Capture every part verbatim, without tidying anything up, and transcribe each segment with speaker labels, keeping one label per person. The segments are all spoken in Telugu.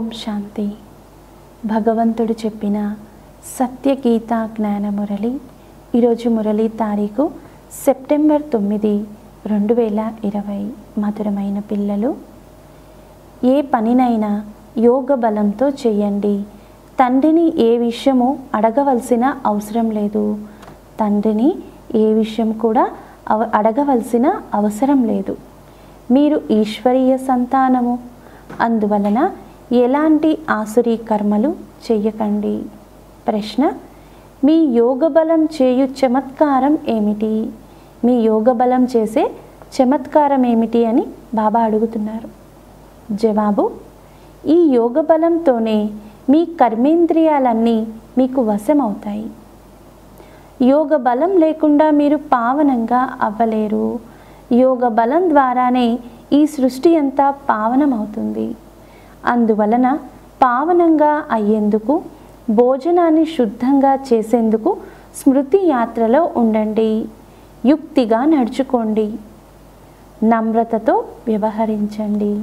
Speaker 1: ఓం శాంతి. భగవంతుడు చెప్పిన సత్యగీత జ్ఞాన మురళి. ఈరోజు మురళి తారీఖు సెప్టెంబర్ తొమ్మిది రెండు వేల ఇరవై. మధురమైన పిల్లలు, ఏ పనినైనా యోగ బలంతో చేయండి. తండ్రిని ఏ విషయము అడగవలసిన అవసరం లేదు. తండ్రిని ఏ విషయం కూడా అవ అడగవలసిన అవసరం లేదు. మీరు ఈశ్వరీయ సంతానము, అందువలన ఎలాంటి ఆసురీ కర్మలు చెయ్యకండి. ప్రశ్న: మీ యోగ బలం చేయు చమత్కారం ఏమిటి? మీ యోగ బలం చేసే చమత్కారం ఏమిటి అని బాబా అడుగుతున్నారు. జవాబు: ఈ యోగ బలంతోనే మీ కర్మేంద్రియాలన్నీ మీకు వశమవుతాయి. యోగ బలం లేకుండా మీరు పావనంగా అవ్వలేరు. యోగ బలం ద్వారానే ఈ సృష్టి అంతా పావనమవుతుంది. అందువలన పావనంగా అయ్యేందుకు, భోజనాన్ని శుద్ధంగా చేసేందుకు స్మృతి యాత్రలో ఉండండి. యుక్తిగా నడుచుకోండి. నమ్రతతో వ్యవహరించండి.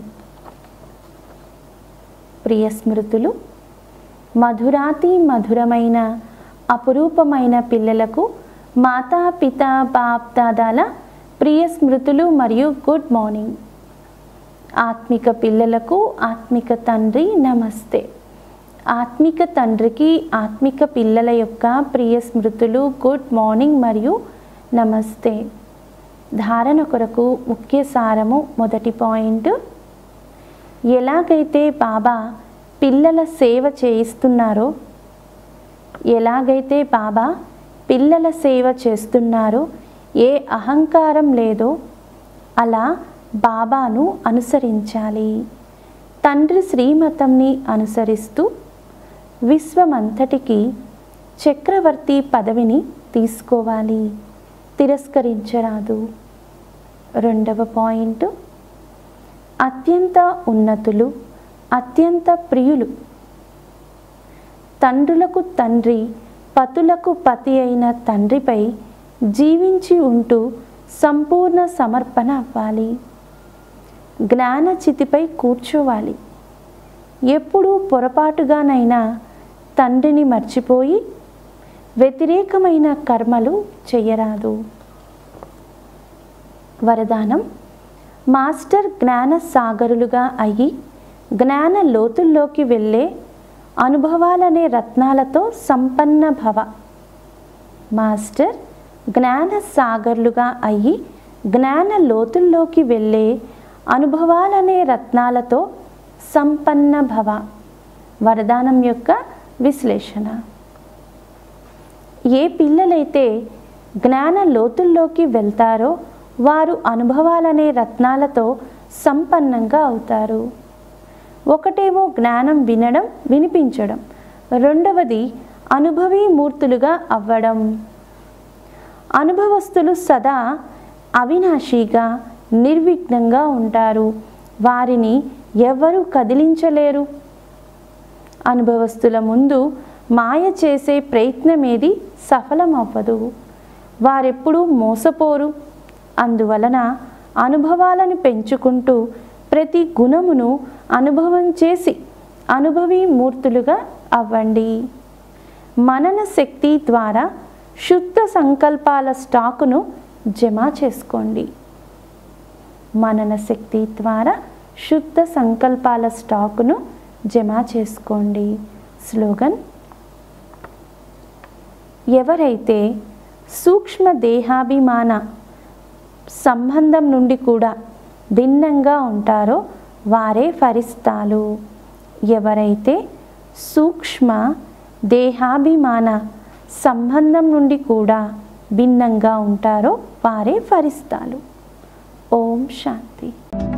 Speaker 1: ప్రియ స్మృతులు, మధురాతి మధురమైన అపురూపమైన పిల్లలకు మాతా పిత బాప్ దాదాల ప్రియ స్మృతులు మరియు గుడ్ మార్నింగ్. ఆత్మిక పిల్లలకు ఆత్మిక తండ్రి నమస్తే. ఆత్మిక తండ్రికి ఆత్మిక పిల్లల యొక్క ప్రియ స్మృతులు, గుడ్ మార్నింగ్ మరియు నమస్తే. ధారణ కొరకు ముఖ్య సారము. మొదటి పాయింట్: ఎలాగైతే బాబా పిల్లల సేవ చేయిస్తున్నారో ఎలాగైతే బాబా పిల్లల సేవ చేస్తున్నారో ఏ అహంకారం లేదో అలా బాబాను అనుసరించాలి. తండ్రి శ్రీమతంని అనుసరిస్తూ విశ్వమంతటికి చక్రవర్తి పదవిని తీసుకోవాలి. తిరస్కరించరాదు. రెండవ పాయింట్: అత్యంత ఉన్నతులు, అత్యంత ప్రియులు, తండ్రులకు తండ్రి, పతులకు పతి అయిన తండ్రిపై జీవించి ఉంటూ సంపూర్ణ సమర్పణ అవ్వాలి. జ్ఞాన చితిపై కూర్చోవాలి. ఎప్పుడూ పొరపాటుగానైనా తండ్రిని మర్చిపోయి వ్యతిరేకమైన కర్మలు చెయ్యరాదు. వరదానం: మాస్టర్ జ్ఞాన సాగరులుగా అయ్యి జ్ఞాన లోతుల్లోకి వెళ్ళే అనుభవాలనే రత్నాలతో సంపన్న భవ. మాస్టర్ జ్ఞాన సాగర్లుగా అయ్యి జ్ఞాన లోతుల్లోకి వెళ్ళే అనుభవాలనే రత్నాలతో సంపన్న భవ. వరదానం యొక్క విశ్లేషణ: ఏ పిల్లలైతే జ్ఞాన లోతుల్లోకి వెళ్తారో వారు అనుభవాలనే రత్నాలతో సంపన్నంగా అవుతారు. ఒకటేమో జ్ఞానం వినడం, వినిపించడం. రెండవది అనుభవీ మూర్తులుగా అవ్వడం. అనుభవస్తులు సదా అవినాశిగా, నిర్విఘ్నంగా ఉంటారు. వారిని ఎవరు కదిలించలేరు. అనుభవస్తుల ముందు మాయ చేసే ప్రయత్నమేది సఫలమవ్వదు. వారెప్పుడూ మోసపోరు. అందువలన అనుభవాలను పెంచుకుంటూ ప్రతి గుణమును అనుభవం చేసి అనుభవీ మూర్తులుగా అవ్వండి. మనన శక్తి ద్వారా శుద్ధ సంకల్పాల స్టాకును జమ చేసుకోండి. మనన శక్తి ద్వారా శుద్ధ సంకల్పాల స్టాకును జమ చేసుకోండి. స్లోగన్: ఎవరైతే సూక్ష్మ దేహాభిమాన సంబంధం నుండి కూడా భిన్నంగా ఉంటారో వారే ఫరిస్తాలు. ఎవరైతే సూక్ష్మ దేహాభిమాన సంబంధం నుండి కూడా భిన్నంగా ఉంటారో వారే ఫరిస్తాలు. ఓం శాంతి.